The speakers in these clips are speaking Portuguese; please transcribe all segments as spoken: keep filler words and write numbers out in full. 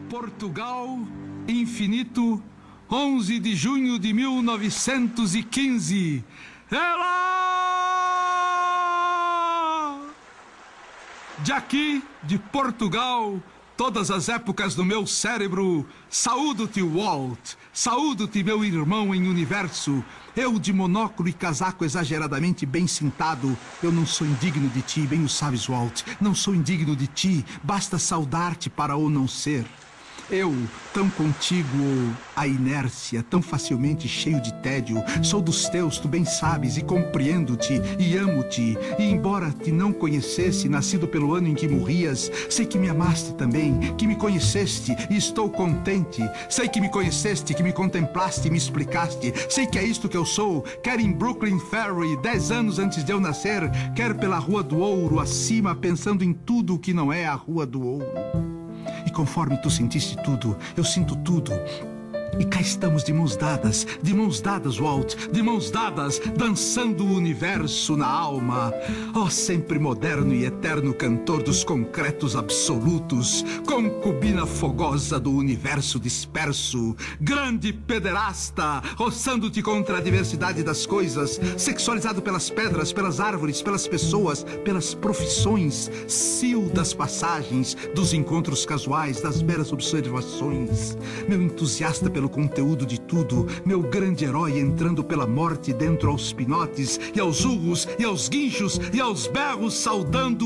Portugal, infinito, onze de junho de mil novecentos e quinze. Ela! De aqui, de Portugal, todas as épocas do meu cérebro, saúdo-te, Walt, saúdo-te, meu irmão em universo. Eu, de monóculo e casaco exageradamente bem cintado, eu não sou indigno de ti, bem o sabes, Walt. Não sou indigno de ti, basta saudar-te para o não ser. Eu, tão contigo, a inércia, tão facilmente cheio de tédio, sou dos teus, tu bem sabes, e compreendo-te, e amo-te. E embora te não conhecesse, nascido pelo ano em que morrias, sei que me amaste também, que me conheceste, e estou contente. Sei que me conheceste, que me contemplaste e me explicaste. Sei que é isto que eu sou, quer em Brooklyn Ferry, dez anos antes de eu nascer, quer pela Rua do Ouro, acima, pensando em tudo o que não é a Rua do Ouro. E conforme tu sentiste tudo, eu sinto tudo. E cá estamos de mãos dadas, de mãos dadas, Walt, de mãos dadas, dançando o universo na alma. Ó, sempre moderno e eterno cantor dos concretos absolutos, concubina fogosa do universo disperso, grande pederasta, roçando-te contra a diversidade das coisas, sexualizado pelas pedras, pelas árvores, pelas pessoas, pelas profissões, cio das passagens, dos encontros casuais, das meras observações, meu entusiasta pelo conteúdo de tudo, meu grande herói entrando pela morte dentro aos pinotes e aos urros e aos guinchos e aos berros saudando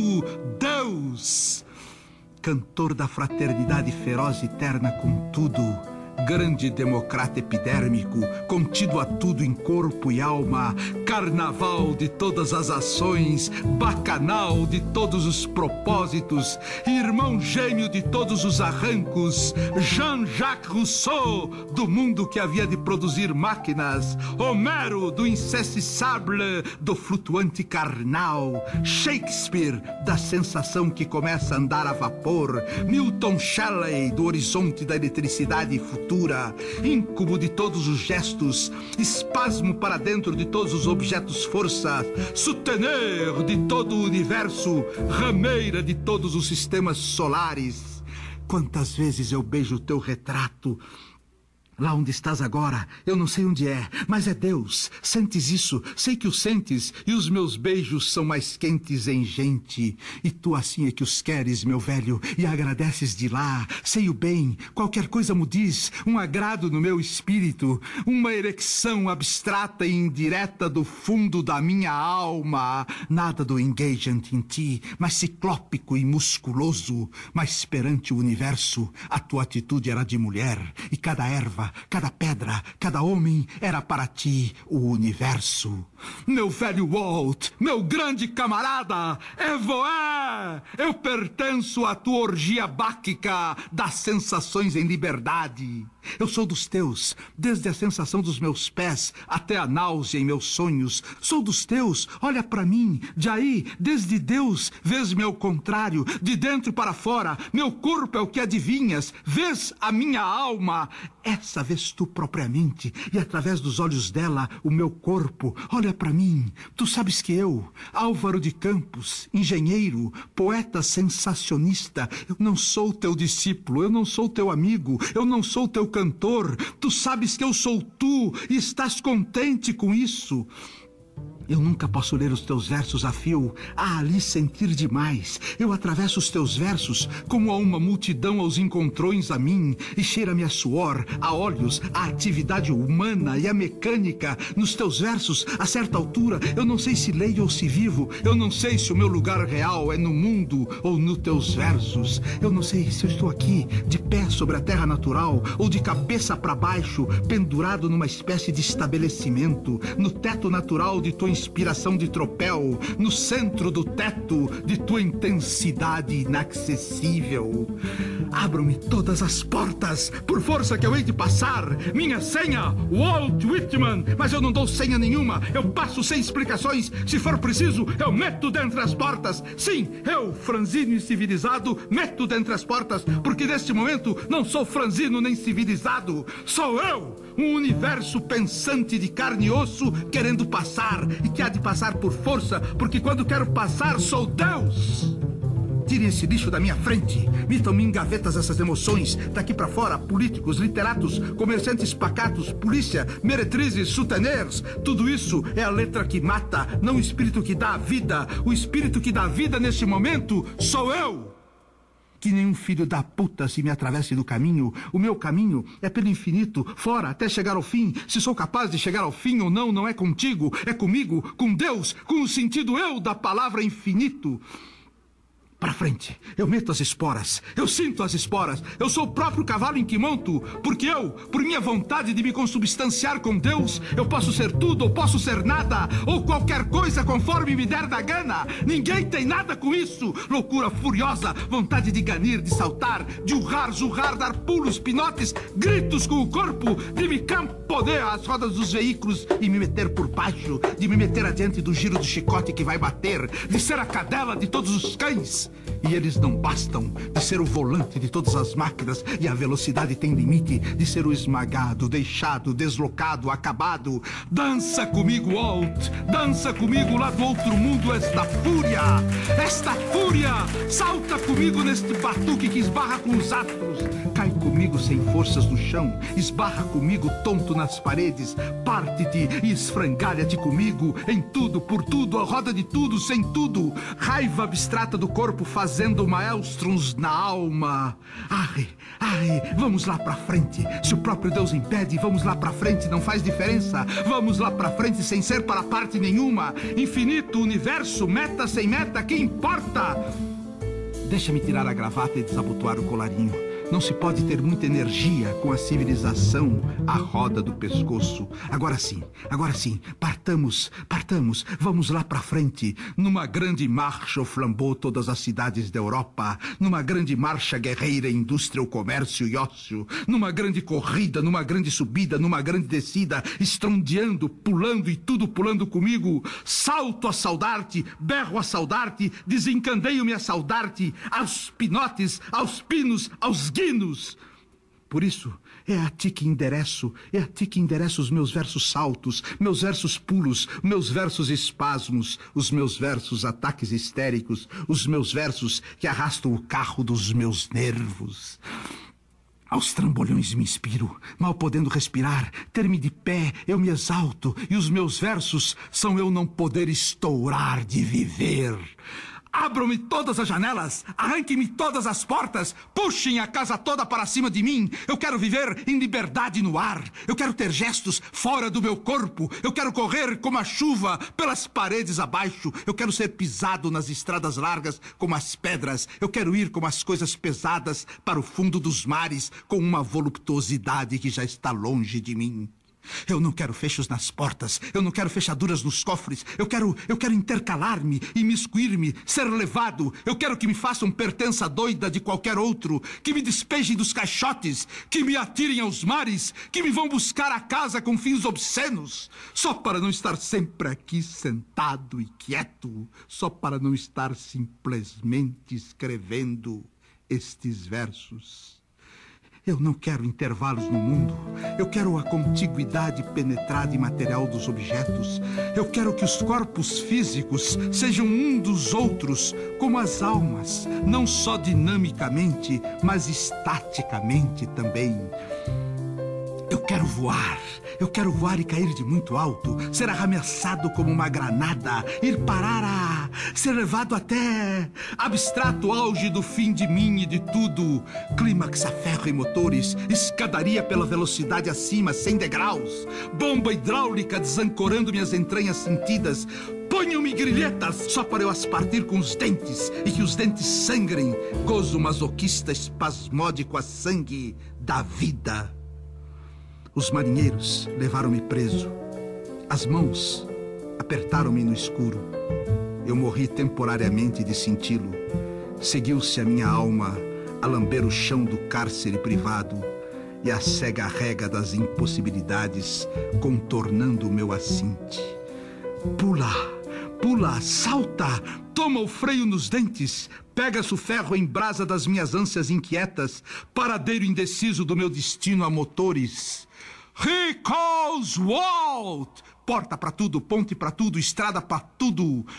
Deus. Cantor da fraternidade feroz e terna com tudo, grande democrata epidérmico, contido a tudo em corpo e alma, carnaval de todas as ações, bacanal de todos os propósitos, irmão gêmeo de todos os arrancos, Jean-Jacques Rousseau, do mundo que havia de produzir máquinas, Homero, do incessissable, do flutuante carnal, Shakespeare, da sensação que começa a andar a vapor, Milton Shelley, do horizonte da eletricidade futura, íncubo de todos os gestos, espasmo para dentro de todos os objetos força, souteneur de todo o universo, rameira de todos os sistemas solares. Quantas vezes eu beijo o teu retrato lá onde estás agora, eu não sei onde é, mas é Deus. Sentes isso? Sei que o sentes, e os meus beijos são mais quentes em gente. E tu assim é que os queres, meu velho, e agradeces de lá. Sei o bem, qualquer coisa me diz, um agrado no meu espírito, uma ereção abstrata e indireta do fundo da minha alma. Nada do engagement em ti, mas ciclópico e musculoso. Mas perante o universo, a tua atitude era de mulher, e cada erva, cada pedra, cada homem era para ti o universo. Meu velho Walt, meu grande camarada, Evoé! Eu pertenço à tua orgia báquica das sensações em liberdade. Eu sou dos teus, desde a sensação dos meus pés até a náusea em meus sonhos. Sou dos teus, olha pra mim, de aí, desde Deus, vês-me ao contrário, de dentro para fora, meu corpo é o que adivinhas, vês a minha alma, essa vês tu propriamente, e através dos olhos dela, o meu corpo, olha pra mim, tu sabes que eu, Álvaro de Campos, engenheiro, poeta sensacionista, eu não sou teu discípulo, eu não sou teu amigo, eu não sou teu cantor, tu sabes que eu sou tu e estás contente com isso. Eu nunca posso ler os teus versos a fio, a ali sentir demais. Eu atravesso os teus versos como a uma multidão aos encontrões a mim, e cheira-me a suor, a óleos, a atividade humana e a mecânica. Nos teus versos, a certa altura, eu não sei se leio ou se vivo, eu não sei se o meu lugar real é no mundo ou nos teus versos. Eu não sei se eu estou aqui, de pé sobre a terra natural, ou de cabeça para baixo, pendurado numa espécie de estabelecimento, no teto natural de tua inspiração de tropel, no centro do teto de tua intensidade inacessível. Abram-me todas as portas, por força que eu hei de passar. Minha senha, Walt Whitman, mas eu não dou senha nenhuma, eu passo sem explicações. Se for preciso, eu meto dentro as portas. Sim, eu, franzino e civilizado, meto dentro as portas, porque neste momento não sou franzino nem civilizado. Sou eu, um universo pensante de carne e osso, querendo passar, e que há de passar por força, porque quando quero passar sou Deus. Tirem esse lixo da minha frente. Mitam-me em gavetas essas emoções. Daqui pra fora, políticos, literatos, comerciantes pacatos, polícia, meretrizes, suteners. Tudo isso é a letra que mata, não o espírito que dá a vida. O espírito que dá a vida neste momento sou eu. Que nenhum filho da puta se me atravesse do caminho. O meu caminho é pelo infinito, fora, até chegar ao fim. Se sou capaz de chegar ao fim ou não, não é contigo, é comigo, com Deus, com o sentido eu da palavra infinito. Para frente, eu meto as esporas, eu sinto as esporas, eu sou o próprio cavalo em que monto, porque eu, por minha vontade de me consubstanciar com Deus, eu posso ser tudo ou posso ser nada, ou qualquer coisa conforme me der da gana. Ninguém tem nada com isso. Loucura furiosa, vontade de ganir, de saltar, de urrar, zurrar, dar pulos, pinotes, gritos com o corpo, de me camponear as rodas dos veículos e me meter por baixo, de me meter adiante do giro do chicote que vai bater, de ser a cadela de todos os cães. E eles não bastam, de ser o volante de todas as máquinas, e a velocidade tem limite, de ser o esmagado, deixado, deslocado, acabado. Dança comigo, Walt, dança comigo lá do outro mundo esta fúria, esta fúria, salta comigo neste batuque que esbarra com os astros, cai comigo sem forças no chão, esbarra comigo tonto nas paredes, parte-te e esfrangalha-te comigo, em tudo, por tudo, a roda de tudo, sem tudo, raiva abstrata do corpo fazendo maelstrons na alma. Ai, ai, vamos lá pra frente. Se o próprio Deus impede, vamos lá pra frente, não faz diferença. Vamos lá pra frente sem ser para parte nenhuma. Infinito, universo, meta sem meta, que importa? Deixa-me tirar a gravata e desabotoar o colarinho. Não se pode ter muita energia com a civilização à roda do pescoço. Agora sim, agora sim, partamos, partamos, vamos lá pra frente. Numa grande marcha o flambeau todas as cidades da Europa. Numa grande marcha guerreira, indústria, o comércio e ócio. Numa grande corrida, numa grande subida, numa grande descida, estrondeando, pulando e tudo pulando comigo. Salto a saudar-te, berro a saudar-te, desencandeio-me a saudar-te, aos pinotes, aos pinos, aos guinos. Por isso, é a ti que endereço, é a ti que endereço os meus versos saltos, meus versos pulos, meus versos espasmos, os meus versos ataques histéricos, os meus versos que arrastam o carro dos meus nervos. Aos trambolhões me inspiro, mal podendo respirar, ter-me de pé, eu me exalto, e os meus versos são eu não poder estourar de viver. Abram-me todas as janelas, arranquem-me todas as portas, puxem a casa toda para cima de mim. Eu quero viver em liberdade no ar. Eu quero ter gestos fora do meu corpo. Eu quero correr como a chuva pelas paredes abaixo. Eu quero ser pisado nas estradas largas como as pedras. Eu quero ir como as coisas pesadas para o fundo dos mares com uma voluptuosidade que já está longe de mim. Eu não quero fechos nas portas, eu não quero fechaduras nos cofres, eu quero, eu quero intercalar-me, imiscuir-me, ser levado, eu quero que me façam pertença doida de qualquer outro, que me despejem dos caixotes, que me atirem aos mares, que me vão buscar a casa com fins obscenos, só para não estar sempre aqui sentado e quieto, só para não estar simplesmente escrevendo estes versos. Eu não quero intervalos no mundo. Eu quero a contiguidade penetrada e material dos objetos. Eu quero que os corpos físicos sejam um dos outros, como as almas, não só dinamicamente, mas estaticamente também. Eu quero voar, eu quero voar e cair de muito alto, ser arremessado como uma granada, ir parar a... ser levado até... abstrato auge do fim de mim e de tudo, clímax a ferro e motores, escadaria pela velocidade acima, sem degraus, bomba hidráulica desancorando minhas entranhas sentidas, ponham-me grilhetas só para eu as partir com os dentes e que os dentes sangrem, gozo masoquista espasmódico a sangue da vida. Os marinheiros levaram-me preso. As mãos apertaram-me no escuro. Eu morri temporariamente de senti-lo. Seguiu-se a minha alma a lamber o chão do cárcere privado e a cega rega das impossibilidades contornando o meu assinte. Pula, pula, salta, toma o freio nos dentes, pega-se o ferro em brasa das minhas ânsias inquietas, paradeiro indeciso do meu destino a motores. He calls Walt! Porta pra tudo, ponte pra tudo, estrada pra tudo.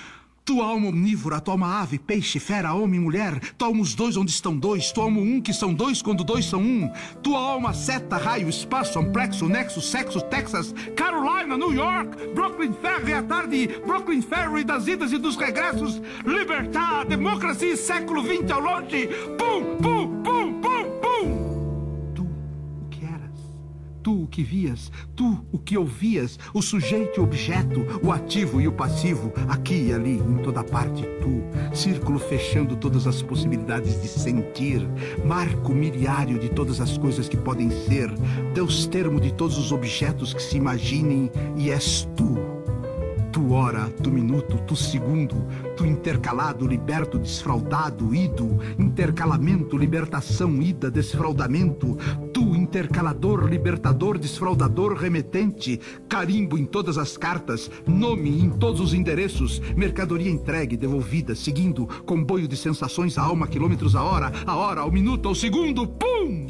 tua alma omnívora, tua alma ave, peixe, fera, homem, mulher, tua alma os dois onde estão dois, tua alma um que são dois quando dois são um, tua alma seta, raio, espaço, amplexo, nexo, sexo, Texas, Carolina, New York, Brooklyn Ferry à tarde, Brooklyn Ferry das idas e dos regressos, libertar, democracia, século vinte ao longe, pum, pum, pum, pum, pum. Tu, o que eras? Tu, o que vias? Tu, o que ouvias? O sujeito e o objeto, o ativo e o passivo, aqui e ali, em toda parte, tu. Círculo fechando todas as possibilidades de sentir. Marco miriário de todas as coisas que podem ser. Deus termo de todos os objetos que se imaginem, e és tu. Tu hora, tu minuto, tu segundo, tu intercalado, liberto, desfraldado, ido, intercalamento, libertação, ida, desfraldamento, tu intercalador, libertador, desfraldador, remetente, carimbo em todas as cartas, nome em todos os endereços, mercadoria entregue, devolvida, seguindo, comboio de sensações a alma, quilômetros a hora, a hora, ao minuto, ao segundo, pum!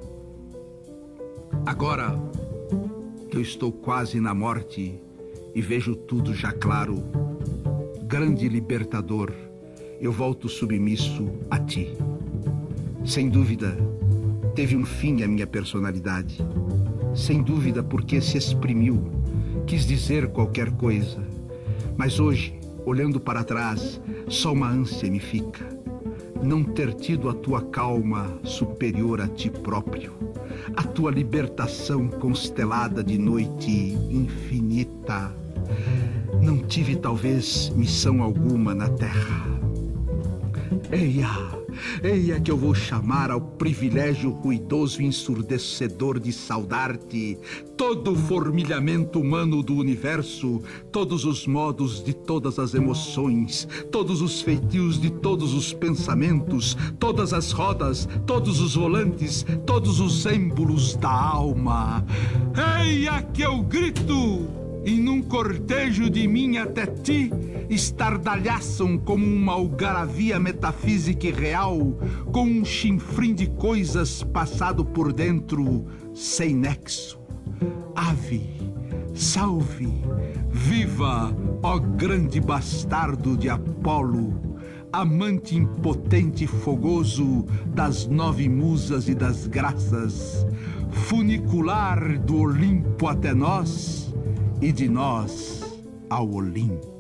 Agora que eu estou quase na morte e vejo tudo já claro, grande libertador, eu volto submisso a ti. Sem dúvida, teve um fim a minha personalidade. Sem dúvida, porque se exprimiu, quis dizer qualquer coisa. Mas hoje, olhando para trás, só uma ânsia me fica. Não ter tido a tua calma superior a ti próprio. A tua libertação constelada de noite infinita. Não tive, talvez, missão alguma na terra. Eia, eia que eu vou chamar ao privilégio ruidoso e ensurdecedor de saudar-te, todo o formilhamento humano do universo, todos os modos de todas as emoções, todos os feitios de todos os pensamentos, todas as rodas, todos os volantes, todos os êmbolos da alma. Eia que eu grito! E num cortejo de mim até ti, estardalhaçam como uma algaravia metafísica e real, com um chinfrim de coisas passado por dentro, sem nexo. Ave, salve, viva, ó grande bastardo de Apolo, amante impotente e fogoso das nove musas e das graças, funicular do Olimpo até nós, e de nós ao Olimpo.